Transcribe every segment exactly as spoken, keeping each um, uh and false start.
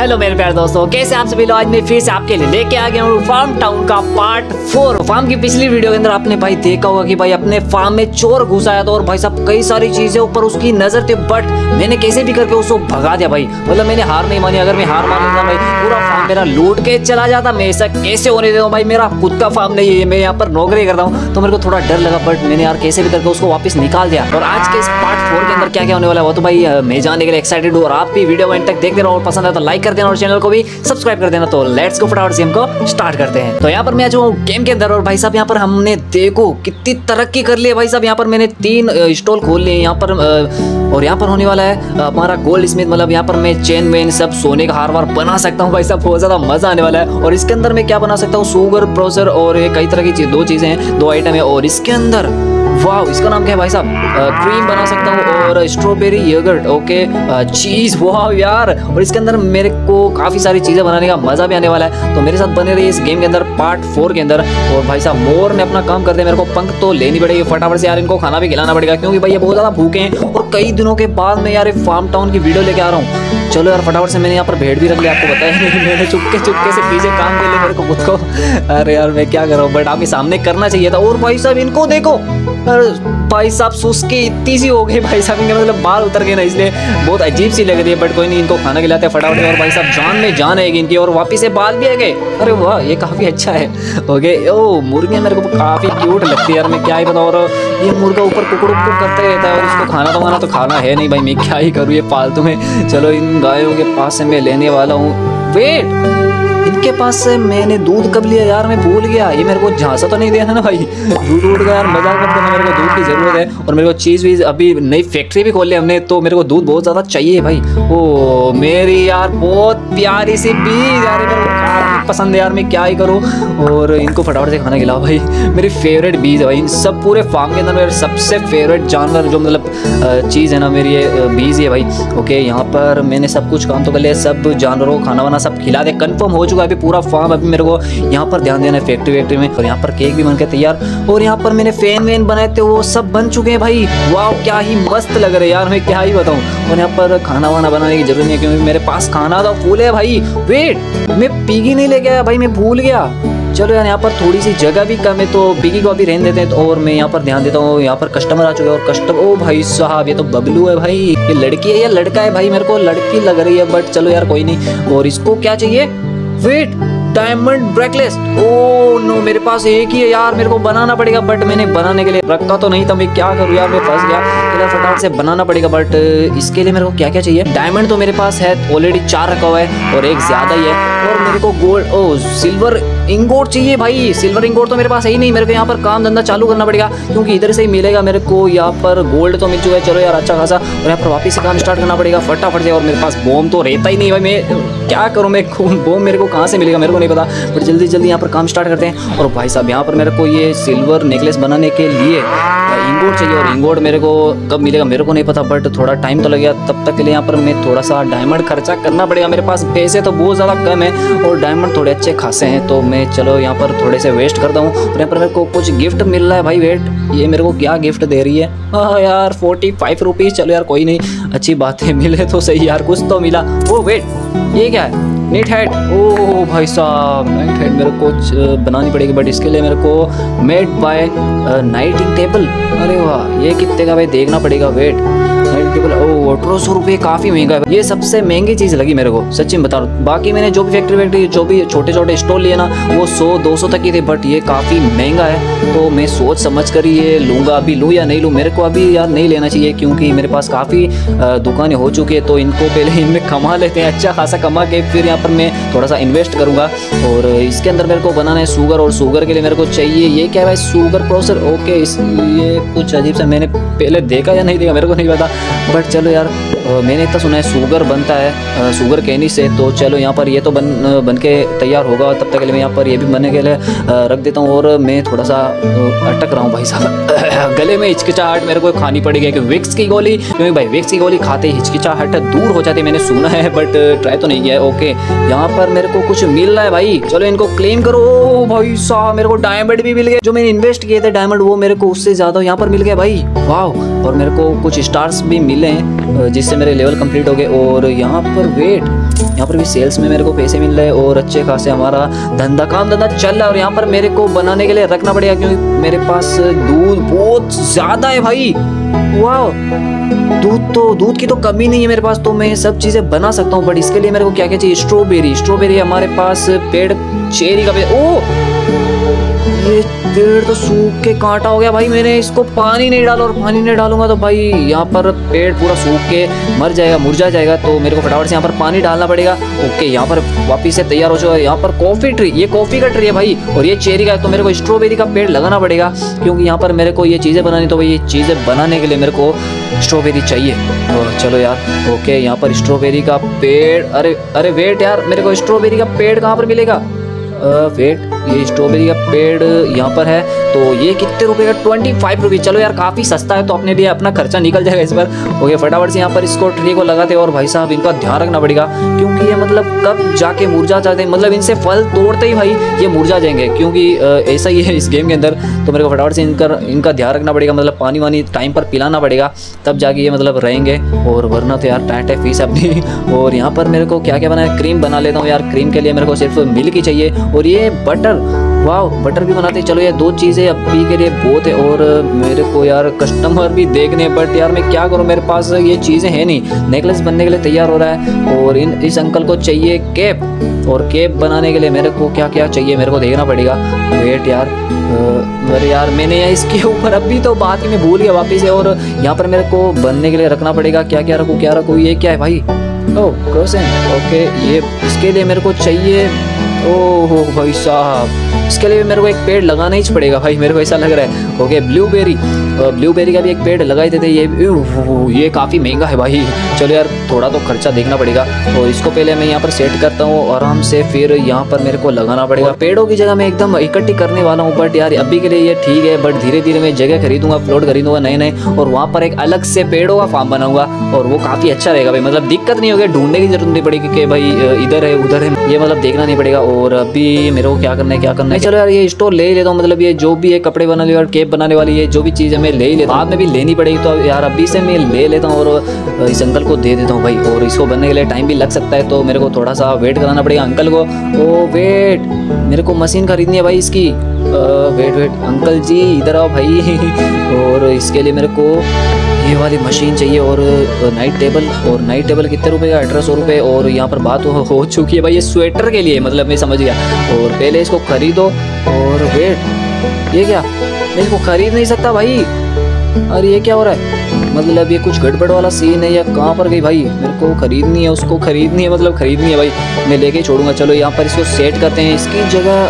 Hello मेरे प्यारे दोस्तों, कैसे आप सभी लोग। आज मैं फिर से आपके लिए लेके आ गया हूँ फार्म टाउन का पार्ट फोर। फार्म की पिछली वीडियो के अंदर आपने भाई देखा होगा कि भाई अपने फार्म में चोर घुस आया था और भाई साहब कई सारी चीजें ऊपर उसकी नजर थी, बट मैंने कैसे भी करके उसको भगा दिया भाई। मतलब मैंने हार नहीं मानी। अगर मैं हार मान लेता भाई पूरा फार्म मेरा लूट के चला जाता। मैं ऐसा कैसे होने देता हूँ भाई, मेरा खुद का फार्म नहीं है, मैं यहाँ पर नौकरी करता हूँ, तो मेरे को थोड़ा डर लगा, बट मैंने यार कैसे भी करके उसको वापस निकाल दिया। और आज के इस पार्ट फोर के अंदर क्या क्या होने वाला है वो तो भाई मैं जानने के लिए एक्साइटेड हूँ। और आप भी वीडियो एंड तक देखते रहो और पसंद है तो लाइक कर देना और चैनल को भी सब्सक्राइब कर देना। तो लेट्स गो फटाफट से गेम को स्टार्ट करते हैं। तो यहाँ पर मैं जो गेम के अंदर और भाई साहब यहाँ पर हमने देखो कितनी तरक्की कर ली है भाई साहब। यहाँ पर मैंने तीन स्टॉल खोल लिए यहाँ पर, और यहाँ पर होने वाला है हमारा गोल्ड स्मिथ। मतलब यहाँ पर मैं चेन वेन सब सोने का हार वार बना सकता हूँ भाई साहब, बहुत ज्यादा मजा आने वाला है। और इसके अंदर मैं क्या बना सकता हूँ, शुगर प्रोसेसर और कई तरह की चीज, दो चीजें हैं, दो आइटम है। और इसके अंदर वाह, इसका नाम क्या है भाई साहब, क्रीम बना सकता हूँ और स्ट्रॉबेरी योगर्ट, ओके, चीज, वाह यार। और इसके अंदर मेरे को काफी सारी चीजें बनाने का मजा भी आने वाला है। तो मेरे साथ बने रहिए इस गेम के अंदर पार्ट फोर के अंदर। और भाई साहब मोर ने अपना काम कर दिया, मेरे को पंख तो लेनी पड़ेगी फटाफट से यार, इनको खाना भी खिलाना पड़ेगा क्योंकि भाई ये बहुत ज्यादा भूखे हैं। और कई दिनों के बाद मैं यार फार्म टाउन की वीडियो लेके आ रहा हूँ। चलो यार फटाफट से, मैंने यहाँ पर भेड़ भी रख लिया, आपको बताया नहीं, मैंने चुपके चुपके से पीछे काम कर लिया मेरे को खुद को। अरे यार मैं क्या कर रहा हूँ, बट आपके सामने करना चाहिए था। और भाई साहब इनको देखो, भाई साहब सुस्की इतनी सी हो गई भाई साहब, इनके मतलब बाल उतर गए ना, इसलिए बहुत अजीब सी लग रही है, बट कोई नहीं, इनको खाना खिलाते हैं फटाफट। और भाई साहब जान में जान है इनकी, और वापिस से बाल भी आ गए। अरे वाह ये काफी अच्छा है। ओके, ओ मुर्गियाँ मेरे को काफी क्यूट लगती है यार, मैं क्या ही बताऊँ। और ये मुर्गा ऊपर कुकड़ कुकड़ करते रहता है और इसको खाना तो खाना तो खाना है नहीं भाई, मैं क्या ही करूँ ये फालतू में। चलो इन गायों के पास से मैं लेने वाला हूँ। वेट, इनके पास से मैंने दूध कब लिया यार, मैं भूल गया। ये मेरे को झांसा तो नहीं दिया ना भाई, दूध उड़ गया यार, मजाक मत करना, मेरे को दूध की जरूरत है। और मेरे को चीज भी, अभी नई फैक्ट्री भी खोल ली हमने, तो मेरे को दूध बहुत ज्यादा चाहिए भाई। ओ मेरी यार बहुत प्यारी सी बीज यार, मेरे को काफी पसंद है यार, मैं क्या ही करूँ। और इनको फटाफट से खाना खिलाओ भाई, मेरी फेवरेट बीज है भाई। इन सब पूरे फार्म के अंदर मेरा सबसे फेवरेट जानवर जो मतलब चीज है ना मेरी, ये बीज है भाई। ओके, यहाँ पर मैंने सब कुछ काम तो कर लिया, सब जानवरों को खाना वाना सब खिला दे, कंफर्म हो चुका है अभी पूरा फार्म। अभी मेरे को यहाँ पर ध्यान देना है फैक्ट्री वैक्ट्री में। और यहाँ पर केक भी बन के तैयार, और यहाँ पर मैंने फैन वैन बनाए थे वो सब बन चुके हैं भाई। वाह क्या ही मस्त लग रहे हैं यार, मैं क्या ही बताऊँ। और यहाँ पर खाना वाना बनाने की जरूरत नहीं है क्योंकि मेरे पास खाना तो फूल है भाई। वेट, मैं पिगी नहीं लेके आया भाई, मैं भूल गया। चलो यार यहाँ पर थोड़ी सी जगह भी कम है तो पिगी को अभी रहने देते हैं। तो और मैं यहाँ पर ध्यान देता हूँ, यहाँ पर कस्टमर आ चुके हैं। और कस्टमर, ओ भाई साहब ये तो बबलू है भाई, ये लड़की है या लड़का है भाई, मेरे को लड़की लग रही है, बट चलो यार कोई नहीं। और इसको क्या चाहिए, wait, diamond bracelets. Oh no, मेरे पास एक ही है यार, मेरे को बनाना पड़ेगा, बट मैंने बनाने के लिए रखा तो नहीं था, मैं क्या करूँ यार, मैं फंस गया। तो फटाफट से बनाना पड़ेगा, बट इसके लिए मेरे को क्या क्या चाहिए। डायमंड तो मेरे पास है ऑलरेडी चार रखा हुआ है और एक ज्यादा ही है। और मेरे को गोल्ड, ओ सिल्वर इंगोट चाहिए भाई। सिल्वर इंगोट तो मेरे पास है ही नहीं, मेरे को यहाँ पर काम धंधा चालू करना पड़ेगा क्योंकि इधर से ही मिलेगा मेरे को। यहाँ पर गोल्ड तो मिल चुका है, चलो यार अच्छा खासा। और यहाँ पर वापस से काम स्टार्ट करना पड़ेगा फटाफट से। और मेरे पास बॉम्ब तो रहता ही नहीं भाई, मैं क्या करूँ, मैं बॉम्ब मेरे को कहाँ से मिलेगा मेरे को नहीं पता, बट जल्दी जल्दी यहाँ पर काम स्टार्ट करते हैं। और भाई साहब यहाँ पर मेरे को ये सिल्वर नेकलेस बनाने के लिए इंगोट चाहिए, और इंगोट मेरे को कब मिलेगा मेरे को नहीं पता, बट थोड़ा टाइम तो लगेगा। तब तक के लिए यहाँ पर मैं थोड़ा सा डायमंड खर्चा करना पड़ेगा, मेरे पास पैसे तो बहुत ज़्यादा कम है और डायमंड थोड़े अच्छे खासे हैं, तो मैं चलो यहाँ पर थोड़े से वेस्ट करता हूँ। और यहाँ पर मेरे को कुछ गिफ्ट मिल रहा है भाई। वेट, ये मेरे को क्या गिफ्ट दे रही है, हाँ यार फोर्टी फाइव रुपीज़, चलो यार कोई नहीं, अच्छी बात है, मिले तो सही यार, कुछ तो मिला। ओ वेट, ये क्या है, नाइट हेड। ओ भाई साहब नाइट हेड मेरे को बनानी पड़ेगी, बट इसके लिए मेरे को मेड बाय नाइटिंग टेबल। अरे वाह ये कितने का भाई, देखना पड़ेगा। वेट, नाइटिंग टेबल, ओ अठारह सौ रुपये, काफ़ी महंगा है, ये सबसे महंगी चीज़ लगी मेरे को सच्ची में बता रहा हूँ। बाकी मैंने जो भी फैक्ट्री वैक्ट्री जो भी छोटे छोटे स्टॉल लिए ना वो सौ दो सौ तक ही थे, बट ये काफ़ी महंगा है, तो मैं सोच समझ कर ये लूँगा। अभी लूँ या नहीं लूँ, मेरे को अभी यार नहीं लेना चाहिए क्योंकि मेरे पास काफ़ी दुकानें हो चुकी है, तो इनको पहले इनमें कमा लेते हैं, अच्छा खासा कमा के फिर यहाँ पर मैं थोड़ा सा इन्वेस्ट करूँगा। और इसके अंदर मेरे को बनाना है शुगर, और शुगर के लिए मेरे को चाहिए, ये क्या है भाई, शुगर प्रोसेसर। ओके, इस ये कुछ अजीब सा मैंने पहले देखा या नहीं देखा मेरे को नहीं पता, बट चलो यार मैंने इतना सुना है शुगर बनता है शुगर कैनी से, तो चलो यहाँ पर ये तो बन बन के तैयार होगा, तब तक के लिए मैं यहाँ पर ये भी बनने के लिए रख देता हूँ। और मैं थोड़ा सा अटक रहा हूँ भाई साहब, गले में हिचकिचाहट मेरे को खानी पड़ेगी कि विक्स की गोली, क्योंकि भाई विक्स की गोली खाते ही हिचकिचाहट दूर हो जाती है, मैंने सुना है, बट ट्राई तो नहीं किया है। ओके, यहाँ पर मेरे को कुछ मिल रहा है भाई, चलो इनको क्लेम करो। ओ भाई साहब मेरे को डायमंड भी मिल गए, जो मैंने इन्वेस्ट किए थे डायमंड वो मेरे को उससे ज्यादा यहाँ पर मिल गया भाई, वाह। और मेरे को कुछ स्टार्स भी मिले हैं, जिससे मेरे लेवल कंप्लीट हो गए। और यहाँ पर वेट, यहाँ पर भी सेल्स में मेरे को पैसे मिल रहे हैं और अच्छे खासे हमारा धंधा काम धंधा चल रहा है। और यहाँ पर मेरे को बनाने के लिए रखना पड़ेगा क्योंकि मेरे पास दूध बहुत ज़्यादा है भाई। वाह, दूध तो दूध की तो कमी नहीं है मेरे पास, तो मैं ये सब चीज़ें बना सकता हूँ। बट इसके लिए मेरे को क्या क्या चाहिए? स्ट्रॉबेरी, स्ट्रॉबेरी हमारे पास पेड़, चेरी का पेड़। ओ, ये पेड़ तो सूख के कांटा हो गया भाई। मैंने इसको पानी नहीं डाला और पानी नहीं डालूंगा तो भाई यहाँ पर पेड़ पूरा सूख के मर जाएगा, मुरझा जाएगा। तो मेरे को फटाफट से यहाँ पर पानी डालना पड़ेगा। ओके, यहाँ पर वापिस से तैयार हो चुका है। यहाँ पर कॉफी ट्री, ये कॉफी का ट्री है भाई और ये चेरी का है। तो मेरे को स्ट्रॉबेरी का पेड़ लगाना पड़ेगा क्योंकि यहाँ पर मेरे को ये चीज़ें बनानी, तो भाई ये चीज़ें बनाने के लिए मेरे को स्ट्रॉबेरी चाहिए। तो चलो यार, ओके, यहाँ पर स्ट्रॉबेरी का पेड़। अरे अरे वेट यार, मेरे को स्ट्रॉबेरी का पेड़ कहाँ पर मिलेगा? वेट, ये स्ट्रॉबेरी का पेड़ यहाँ पर है। तो ये कितने रुपए का? Twenty five rupees. चलो यार, काफ़ी सस्ता है तो अपने लिए अपना खर्चा निकल जाएगा इस पर। ओके, फटाफट से यहाँ पर इसको ट्री को लगाते हैं। और भाई साहब, इनका ध्यान रखना पड़ेगा क्योंकि ये मतलब कब जाके मुरझा जाते हैं, मतलब इनसे फल तोड़ते ही भाई ये मुरझा जाएंगे क्योंकि ऐसा ही है इस गेम के अंदर। तो मेरे को फटाफट से इनका इनका ध्यान रखना पड़ेगा, मतलब पानी वानी टाइम पर पिलाना पड़ेगा, तब जाके ये मतलब रहेंगे। और वरना तो यार टाइट है फीस अपनी। और यहाँ पर मेरे को क्या क्या बनाया? क्रीम बना लेता हूँ यार। क्रीम के लिए मेरे को सिर्फ मिल्क ही चाहिए और ये बटर। वाह, बटर भी बनाते हैं। चलो ये दो चीज़ें अभी के लिए बहुत है। और मेरे को यार कस्टमर भी देखने, बट यार मैं क्या करूँ, मेरे पास ये चीज़ें हैं नहीं। नेकलेस बनने के लिए तैयार हो रहा है और इन इस अंकल को चाहिए कैप, और कैप बनाने के लिए मेरे को क्या क्या चाहिए मेरे को देखना पड़ेगा। वेट यार, अरे यार मैंने यार इसके ऊपर अभी तो बात ही मैं भूल गया वापिस से। और यहाँ पर मेरे को बनने के लिए रखना पड़ेगा। क्या क्या रखूँ क्या रखूँ? ये क्या है भाई? ओह, क्रोसेंट। ओके, ये इसके लिए मेरे को चाहिए। ओह भाई साहब, इसके लिए मेरे को एक पेड़ लगाना ही पड़ेगा भाई, मेरे को ऐसा लग रहा है। ओके, ब्लूबेरी, ब्लूबेरी का भी एक पेड़ लगाए थे, ये ये काफ़ी महंगा है भाई। चलो यार, थोड़ा तो खर्चा देखना पड़ेगा। और इसको पहले मैं यहाँ पर सेट करता हूँ आराम से, फिर यहाँ पर मेरे को लगाना पड़ेगा। पेड़ों की जगह मैं एकदम इकट्ठी करने वाला हूँ, बट यार अभी के लिए ये ठीक है। बट धीरे धीरे मैं जगह खरीदूंगा, प्लॉट खरीदूंगा नए नए, और वहाँ पर एक अलग से पेड़ों का फार्म बनाऊंगा और वो काफ़ी अच्छा रहेगा भाई। मतलब दिक्कत नहीं होगी, ढूंढने की जरूरत नहीं पड़ेगी कि भाई इधर है उधर है, ये मतलब देखना नहीं पड़ेगा। और अभी मेरे को क्या करना है क्या करना है चलो यार, ये स्टोर ले ही लेता हूँ। मतलब ये जो भी है कपड़े बनाने वाली, कैप बनाने वाली, ये जो भी चीज़ है मैं ले ही लेता हूँ। बाद में भी लेनी पड़ेगी, तो यार अभी से मैं ले लेता हूँ और इस अंकल को दे देता हूँ भाई। और इसको बनने के लिए टाइम भी लग सकता है, तो मेरे को थोड़ा सा वेट कराना पड़ेगा अंकल को। ओ वेट, मेरे को मशीन खरीदनी है भाई इसकी। वेट वेट अंकल जी इधर आओ भाई। और इसके लिए मेरे को ये वाली मशीन चाहिए और नाइट टेबल। और नाइट टेबल कितने रुपए का? अठारह सौ रुपये। और यहाँ पर बात हो, हो चुकी है भाई, ये स्वेटर के लिए, मतलब मैं समझ गया। और पहले इसको खरीदो। और वेट, ये क्या? मैं इसको खरीद नहीं सकता भाई। अरे ये क्या हो रहा है? मतलब ये कुछ गड़बड़ वाला सीन है या कहाँ पर गई भाई? मेरे को खरीदनी है, उसको खरीदनी है, मतलब खरीदनी है भाई, मैं लेके छोड़ूंगा। चलो यहाँ पर इसको सेट करते हैं। इसकी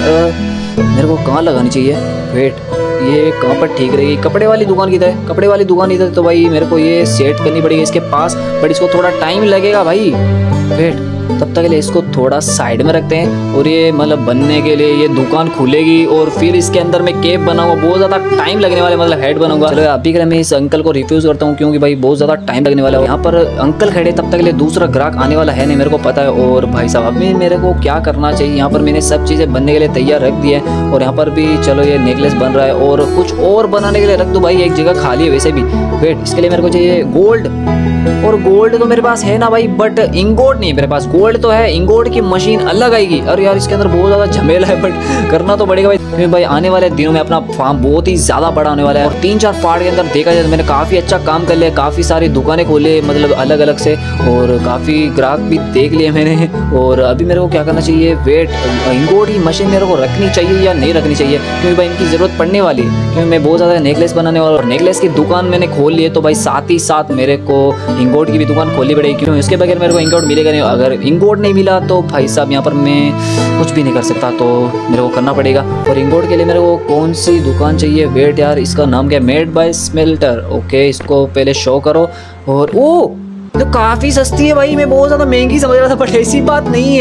जगह मेरे को कहाँ लगानी चाहिए? वेट, ये कहाँ पर ठीक रहेगी? कपड़े वाली दुकान किधर है? कपड़े वाली दुकान इधर, तो भाई मेरे को ये सेट करनी पड़ेगी इसके पास, बट इसको थोड़ा टाइम लगेगा भाई। वेट, तब तक के लिए इसको थोड़ा साइड में रखते हैं। और ये मतलब बनने के लिए ये दुकान खुलेगी और फिर इसके अंदर मैं केप बनाऊंगा, बहुत ज़्यादा टाइम लगने वाला, मतलब हेड बनाऊंगा। चलो अभी के लिए मैं इस अंकल को रिफ्यूज़ करता हूँ क्योंकि भाई बहुत ज़्यादा टाइम लगने वाला है। यहाँ पर अंकल खड़े, तब तक के लिए दूसरा ग्राहक आने वाला है नहीं, मेरे को पता है। और भाई साहब अभी मेरे को क्या करना चाहिए? यहाँ पर मैंने सब चीज़ें बनने के लिए तैयार रख दी है। और यहाँ पर भी चलो ये नेकलेस बन रहा है और कुछ और बनाने के लिए रख दो भाई, एक जगह खाली है वैसे भी। वेट, इसके लिए मेरे को चाहिए गोल्ड। और गोल्ड तो मेरे पास है ना भाई, बट इंगोट नहीं है मेरे पास। गोल्ड तो है, इंगोट की मशीन अलग आएगी। अरे यार इसके अंदर बहुत ज़्यादा झमेला है, बट करना तो पड़ेगा भाई, क्योंकि भाई आने वाले दिनों में अपना फार्म बहुत ही ज़्यादा बड़ा होने वाला है। और तीन चार पार्ट के अंदर देखा जाए तो मैंने काफ़ी अच्छा काम कर लिया, काफ़ी सारी दुकानें खोले, मतलब अलग अलग से, और काफ़ी ग्राहक भी देख लिए मैंने। और अभी मेरे को क्या करना चाहिए? वेट, इंगोट की मशीन मेरे को रखनी चाहिए या नहीं रखनी चाहिए? क्योंकि भाई इनकी ज़रूरत पड़ने वाली है, क्योंकि मैं बहुत ज़्यादा नेकलेस बनाने वाला, और नेकलेस की दुकान मैंने खोल ली है, तो भाई साथ ही साथ मेरे को इंगोट की भी दुकान खोलनी पड़ेगी, क्योंकि इसके बगैर मेरे को इंगोट मिलेगा नहीं। अगर इंगोट नहीं मिला तो भाई साहब यहाँ पर मैं कुछ भी नहीं कर सकता, तो मेरे को करना पड़ेगा। और इंगोट के लिए मेरे को कौन सी दुकान चाहिए? वेट यार, इसका नाम क्या है? Made by smelter. ओके, इसको पहले शो करो। और ओ तो काफ़ी सस्ती है भाई, मैं बहुत ज़्यादा महंगी समझ रहा था, बट ऐसी बात नहीं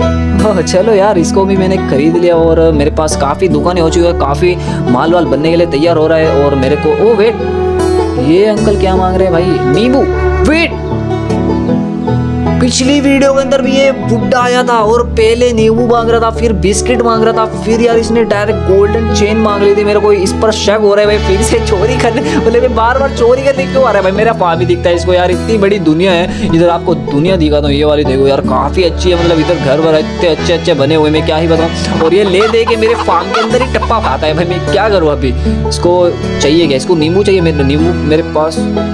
है। चलो यार, इसको भी मैंने खरीद लिया और मेरे पास काफ़ी दुकानें हो चुकी है, काफ़ी माल वाल बनने के लिए तैयार हो रहा है। और मेरे को ओ वेट, ये अंकल क्या मांग रहे हैं भाई? नींबू। वेट, पिछली वीडियो के अंदर भी ये बुड्ढा आया था और पहले नींबू मांग रहा था, फिर बिस्किट मांग रहा था, फिर यार इसने डायरेक्ट गोल्डन चेन मांग ली थी। मेरे को इस पर शक हो रहा है भाई, फिर से चोरी करने बोले भाई, बार बार चोरी करने क्यों आ रहा है भाई। मेरा फार्म ही दिखता है इसको यार, इतनी बड़ी दुनिया है। इधर आपको दुनिया दिखा दो, ये वाली देखो यार, काफी अच्छी है। मतलब इधर घर वर इतने अच्छे अच्छे बने हुए, मैं क्या ही बताऊँ। और ये ले दे के मेरे फार्म के अंदर ही टप्पा खाता है भाई, मैं क्या करूँ अभी। इसको चाहिए क्या, इसको नींबू चाहिए। मेरे नींबू मेरे पास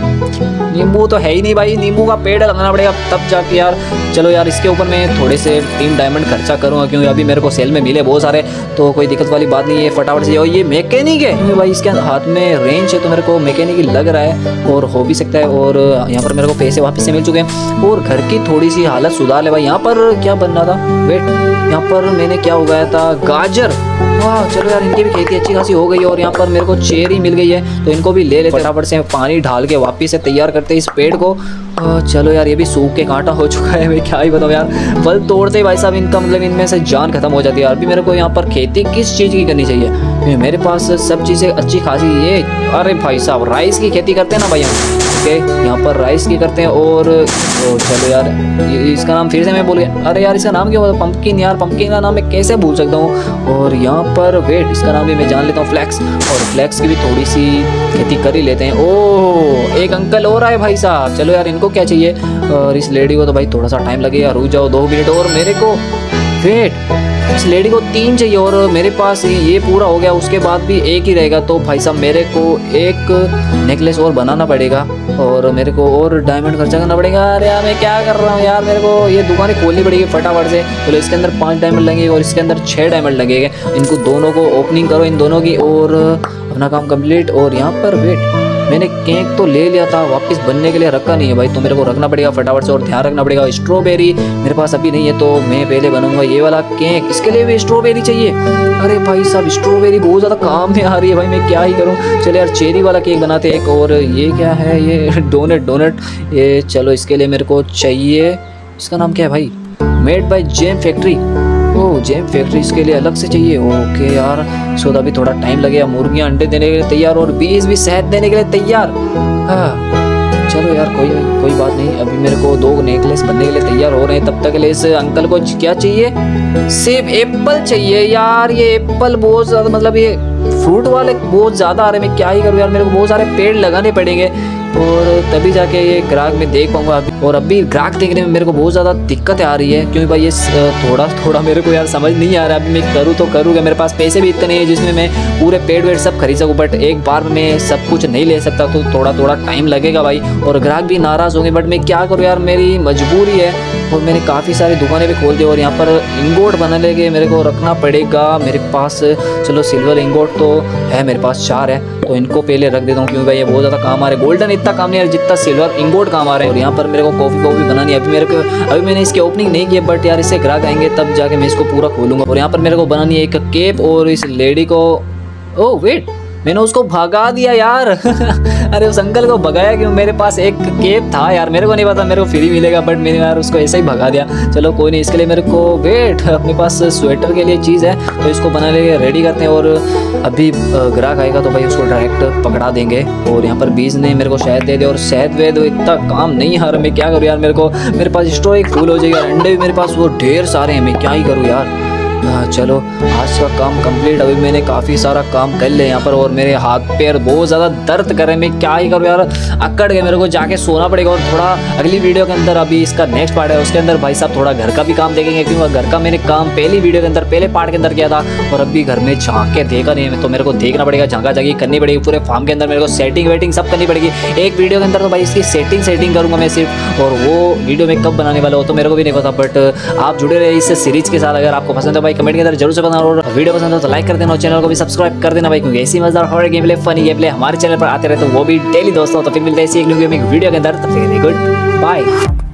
नींबू तो है ही नहीं भाई, नींबू का पेड़ लगाना पड़ेगा तब जाके यार। चलो यार, इसके ऊपर मैं थोड़े से तीन डायमंड खर्चा करूँगा, क्योंकि अभी मेरे को सेल में मिले बहुत सारे, तो कोई दिक्कत वाली बात नहीं है। फटाफट से। और ये मैकेनिक है क्योंकि भाई इसके हाथ में रेंज है, तो मेरे को मैकेनिक ही लग रहा है और हो भी सकता है। और यहाँ पर मेरे को पैसे वापस से मिल चुके हैं और घर की थोड़ी सी हालत सुधार ले भाई। यहाँ पर क्या बनना था, वेट, यहाँ पर मैंने क्या उगाया था, गाजर। वाह, चलो यार, इनकी भी खेती अच्छी खासी हो गई है। और यहाँ पर मेरे को चेरी मिल गई है, तो इनको भी ले लेते। फटाफट से पानी डाल के वापस से तैयार करते इस पेड़ को। चलो यार, ये भी सूख के कांटा हो चुका है, मैं क्या ही बताऊँ यार। फल तोड़ते ही भाई साहब इनका मतलब इनमें से जान खत्म हो जाती है। अभी मेरे को यहाँ पर खेती किस चीज़ की करनी चाहिए, मेरे पास सब चीज़ें अच्छी खासी। ये अरे भाई साहब, राइस की खेती करते हैं ना भाई हम, ओके, यहाँ पर राइस की करते हैं। और ओ, चलो यार, इसका नाम फिर से मैं बोल गया। अरे यार, इसका नाम क्या होता है, पंपकिन। यार पंपकिन का नाम मैं कैसे भूल सकता हूँ। और यहाँ पर वेट, इसका नाम भी मैं जान लेता हूँ, फ्लैक्स। और फ्लैक्स की भी थोड़ी सी खेती कर ही लेते हैं। ओह, एक अंकल और आए भाई साहब। चलो यार, इनको क्या चाहिए। और इस लेडी को तो भाई थोड़ा सा टाइम लगेगा, रुक जाओ दो मिनट। और मेरे को वेट, इस लेडी को तीन चाहिए और मेरे पास ये पूरा हो गया, उसके बाद भी एक ही रहेगा। तो भाई साहब मेरे को एक नेकलेस और बनाना पड़ेगा और मेरे को और डायमंड खर्चा करना पड़ेगा। अरे यार, मैं क्या कर रहा हूँ यार, मेरे को ये दुकानें खोलनी पड़ेगी फटाफट से। तो इसके अंदर पाँच डायमंड लगेंगे और इसके अंदर छः डायमंड लगेंगे। इनको दोनों को ओपनिंग करो, इन दोनों की, और अपना काम कंप्लीट। और यहाँ पर वेट, मैंने केक तो ले लिया था, वापस बनने के लिए रखा नहीं है भाई, तो मेरे को रखना पड़ेगा फटाफट से। और ध्यान रखना पड़ेगा, स्ट्रॉबेरी मेरे पास अभी नहीं है, तो मैं पहले बनूंगा ये वाला केक। इसके लिए भी स्ट्रॉबेरी चाहिए। अरे भाई साहब, स्ट्रॉबेरी बहुत ज़्यादा काम में आ रही है भाई, मैं क्या ही करूँ। चलो यार, चेरी वाला केक बनाते एक। और ये क्या है, ये डोनट डोनट ये चलो, इसके लिए मेरे को चाहिए, इसका नाम क्या है भाई, मेड बाय जेम फैक्ट्री। ओह, जेम फैक्ट्री, इसके लिए अलग से चाहिए। ओके यार, सो अभी थोड़ा टाइम लगेगा। मुर्गियाँ अंडे देने के लिए तैयार और बीज भी शहद देने के लिए तैयार। हाँ चलो यार, कोई कोई बात नहीं। अभी मेरे को दो नेकलेस बनने के लिए तैयार हो रहे हैं, तब तक के लिए इस अंकल को क्या चाहिए, सेब एप्पल चाहिए। यार ये एप्पल बहुत ज़्यादा, मतलब ये फ्रूट वाले बहुत ज़्यादा आ रहे हैं, मैं क्या ही करूँ यार। मेरे को बहुत सारे पेड़ लगाने पड़ेंगे और तभी जाके ये ग्राहक में देख पाऊंगा। और अभी ग्राहक देखने में मेरे को बहुत ज़्यादा दिक्कतें आ रही है, क्योंकि भाई ये थोड़ा थोड़ा मेरे को यार समझ नहीं आ रहा है। अभी मैं करूँ तो करूँ क्या, मेरे पास पैसे भी इतने नहीं है जिसमें मैं पूरे पेड़ वेड़ सब खरीद सकूँ। बट एक बार में मैं सब कुछ नहीं ले सकता, तो थोड़ा थोड़ा टाइम लगेगा भाई, और ग्राहक भी नाराज़ होंगे। बट मैं क्या करूँ यार, मेरी मजबूरी है। और मैंने काफ़ी सारी दुकानें भी खोल दी और यहाँ पर इंगोट बनाने के मेरे को रखना पड़ेगा मेरे पास। चलो सिल्वर इंगोट तो है मेरे पास, चार है, तो इनको पहले रख देता हूँ, क्योंकि भाई ये बहुत ज़्यादा काम आ रहे हैं। गोल्डन इतना काम नहीं है जितना सिल्वर इंगोट काम आ रहा है। और यहाँ पर मेरे को कॉफ़ी कॉफ़ी बनानी है। अभी मेरे को अभी मैंने इसकी ओपनिंग नहीं की है, बट यार इससे ग्राहक आएंगे तब जाके मैं इसको पूरा खोलूँगा। और यहाँ पर मेरे को बनानी है एक केप, और इस लेडी को, ओह वेट, मैंने उसको भगा दिया यार। अरे उस अंकल को भगाया क्यों, मेरे पास एक केप था यार, मेरे को नहीं पता मेरे को फ्री मिलेगा, बट मैंने यार उसको ऐसे ही भगा दिया। चलो कोई नहीं, इसके लिए मेरे को वेट, अपने पास स्वेटर के लिए चीज़ है, तो इसको बनाने के रेडी करते हैं। और अभी ग्राहक आएगा तो भाई उसको डायरेक्ट पकड़ा देंगे। और यहाँ पर बीज ने मेरे को शहद दे दिया, और शहद वेद इतना काम नहीं आ रहा, मैं क्या करूँ यार। मेरे को मेरे पास स्टोर एक फूल हो जाएगा, अंडे भी मेरे पास वो ढेर सारे हैं, मैं क्या ही करूँ यार। हाँ चलो, आज का काम कंप्लीट। अभी मैंने काफ़ी सारा काम कर लिया यहाँ पर, और मेरे हाथ पैर बहुत ज़्यादा दर्द कर रहे हैं, मैं क्या ही करूँ यार। अकड़ के मेरे को जाके सोना पड़ेगा। और थोड़ा अगली वीडियो के अंदर, अभी इसका नेक्स्ट पार्ट है, उसके अंदर भाई साहब थोड़ा घर का भी काम देखेंगे, क्योंकि घर का मैंने काम पहली वीडियो के अंदर, पहले पार्ट के अंदर किया था, और अभी घर में झाँक के देखा नहीं है, तो मेरे को देखना पड़ेगा, झाँका झाँकी करनी पड़ेगी पूरे फार्म के अंदर। मेरे को सेटिंग वेटिंग सब करनी पड़ेगी एक वीडियो के अंदर। तो भाई इसकी सेटिंग सेटिंग करूँगा मैं सिर्फ, और वो वीडियो में कब बनाने वाला हो तो मेरे को भी नहीं पता। बट आप जुड़े रहे इस सीरीज के साथ। अगर आपको पसंद है भाई, कमेंट के अंदर जरूर से बताना, और वीडियो पसंद हो तो लाइक कर देना, और चैनल को भी सब्सक्राइब कर देना भाई, क्योंकि ऐसी मजेदार horror game play, funny game play हमारे चैनल पर आते रहते, वो भी डेली दोस्तों। तो फिर मिलते हैं इसी एक न्यू गेमिंग वीडियो के अंदर, तब तक के लिए गुड बाय।